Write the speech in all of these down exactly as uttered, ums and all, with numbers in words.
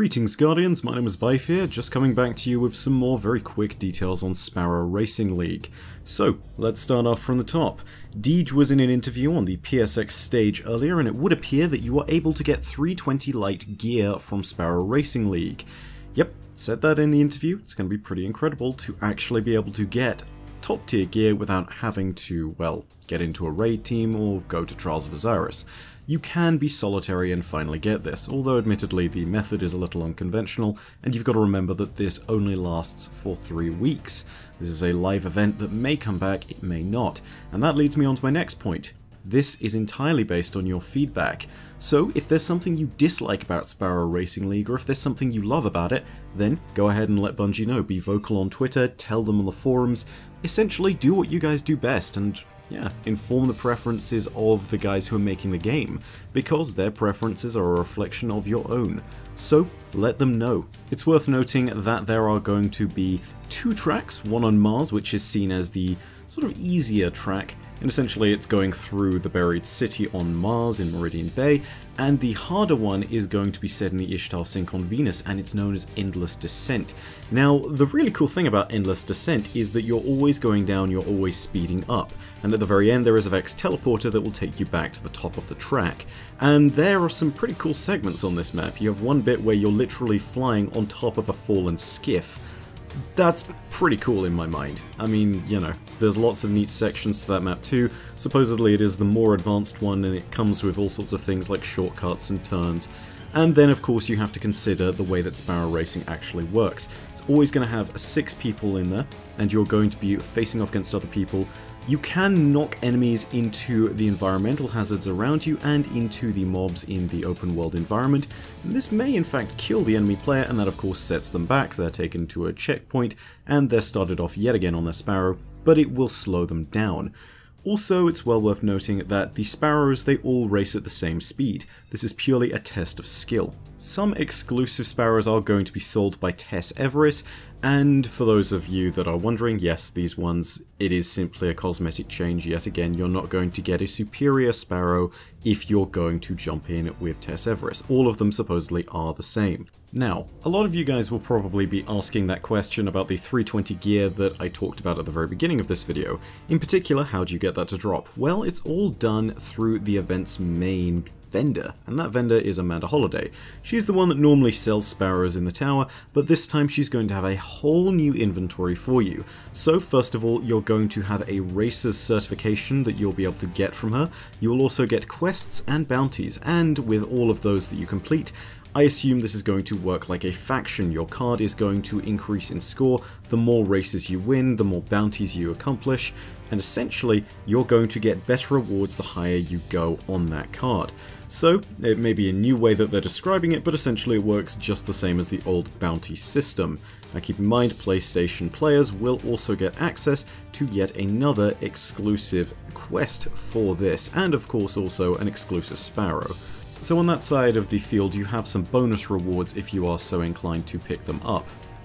Greetings Guardians, my name is Bife here, just coming back to you with some more very quick details on Sparrow Racing League. So, let's start off from the top. Deej was in an interview on the P S X stage earlier, and it would appear that you are able to get three twenty light gear from Sparrow Racing League. Yep, said that in the interview. It's going to be pretty incredible to actually be able to get top tier gear without having to, well, get into a raid team or go to Trials of Osiris. You can be solitary and finally get this, although admittedly the method is a little unconventional, and you've got to remember that this only lasts for three weeks. This is a live event that may come back, it may not, and that leads me on to my next point. This is entirely based on your feedback. So if there's something you dislike about Sparrow Racing League, or if there's something you love about it, then go ahead and let Bungie know. Be vocal on Twitter, tell them on the forums, essentially do what you guys do best, and yeah, inform the preferences of the guys who are making the game, because their preferences are a reflection of your own. So let them know. It's worth noting that there are going to be two tracks, one on Mars, which is seen as the sort of easier track, and essentially it's going through the buried city on Mars in Meridian Bay, and the harder one is going to be set in the Ishtar Sink on Venus, and it's known as Endless Descent. Now, the really cool thing about Endless Descent is that you're always going down, you're always speeding up, and at the very end there is a Vex teleporter that will take you back to the top of the track. And there are some pretty cool segments on this map. You have one bit where you're literally flying on top of a fallen skiff. That's pretty cool in my mind. I mean, you know, there's lots of neat sections to that map too. Supposedly it is the more advanced one, and it comes with all sorts of things like shortcuts and turns. And then of course you have to consider the way that Sparrow Racing actually works. It's always going to have six people in there, and you're going to be facing off against other people. You can knock enemies into the environmental hazards around you and into the mobs in the open world environment. And this may in fact kill the enemy player, and that of course sets them back. They're taken to a checkpoint and they're started off yet again on their Sparrow, but it will slow them down. Also, it's well worth noting that the Sparrows, they all race at the same speed. This is purely a test of skill. Some exclusive Sparrows are going to be sold by Tess Everest, and for those of you that are wondering, yes, these ones, it is simply a cosmetic change yet again. You're not going to get a superior Sparrow if you're going to jump in with Tess Everest. All of them supposedly are the same. Now, a lot of you guys will probably be asking that question about the three twenty gear that I talked about at the very beginning of this video. In particular, how do you get that to drop? Well, it's all done through the event's main vendor, and that vendor is Amanda Holiday. She's the one that normally sells Sparrows in the tower, but this time she's going to have a whole new inventory for you. So first of all, you're going to have a racer's certification that you'll be able to get from her. You'll also get quests and bounties, and with all of those that you complete, I assume this is going to work like a faction. Your card is going to increase in score the more races you win, the more bounties you accomplish, and essentially you're going to get better rewards the higher you go on that card. So it may be a new way that they're describing it, but essentially it works just the same as the old bounty system. Now keep in mind, PlayStation players will also get access to yet another exclusive quest for this, and of course also an exclusive Sparrow. So on that side of the field you have some bonus rewards if you are so inclined to pick them up.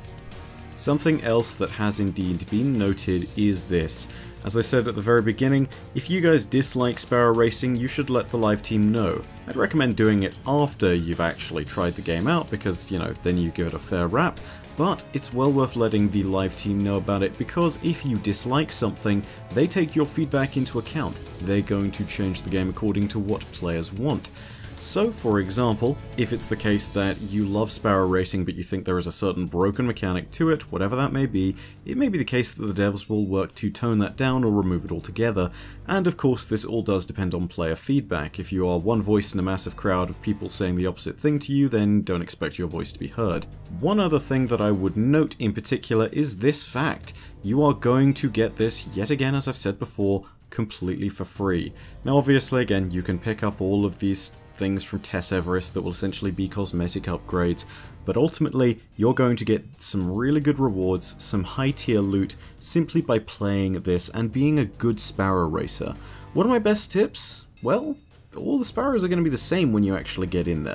Something else that has indeed been noted is this. As I said at the very beginning, if you guys dislike Sparrow Racing, you should let the live team know. I'd recommend doing it after you've actually tried the game out, because, you know, then you give it a fair rap, but it's well worth letting the live team know about it, because if you dislike something, they take your feedback into account. They're going to change the game according to what players want. So, for example, if it's the case that you love Sparrow Racing but you think there is a certain broken mechanic to it, whatever that may be, it may be the case that the devs will work to tone that down or remove it altogether. And of course this all does depend on player feedback. If you are one voice in a massive crowd of people saying the opposite thing to you, then don't expect your voice to be heard. One other thing that I would note in particular is this fact. You are going to get this, yet again as I've said before, completely for free. Now obviously again you can pick up all of these things from Tess Everest that will essentially be cosmetic upgrades, but ultimately you're going to get some really good rewards, some high tier loot, simply by playing this and being a good Sparrow racer. What are my best tips? Well, all the Sparrows are going to be the same when you actually get in there.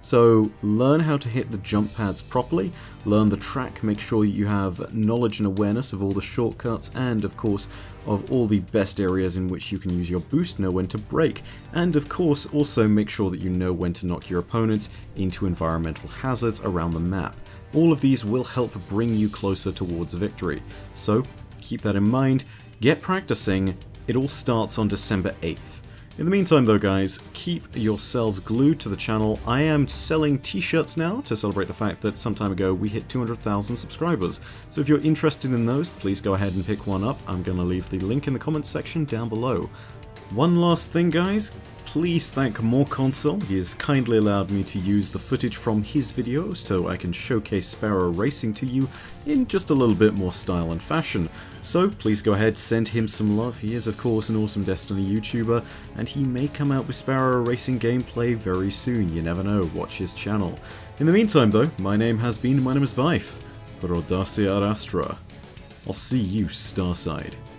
So learn how to hit the jump pads properly, learn the track, make sure you have knowledge and awareness of all the shortcuts, and of course of all the best areas in which you can use your boost, know when to brake, and of course also make sure that you know when to knock your opponents into environmental hazards around the map. All of these will help bring you closer towards victory. So keep that in mind, get practicing. It all starts on December eighth. In the meantime though guys, keep yourselves glued to the channel. I am selling t-shirts now to celebrate the fact that some time ago we hit two hundred thousand subscribers. So if you're interested in those, please go ahead and pick one up. I'm going to leave the link in the comments section down below. One last thing guys, please thank More Console. He has kindly allowed me to use the footage from his videos so I can showcase Sparrow racing to you in just a little bit more style and fashion. So please go ahead, send him some love. He is of course an awesome Destiny YouTuber, and he may come out with Sparrow racing gameplay very soon. You never know, watch his channel. In the meantime though, my name has been, my name is Bife. Rodacia Astra. I'll see you Starside.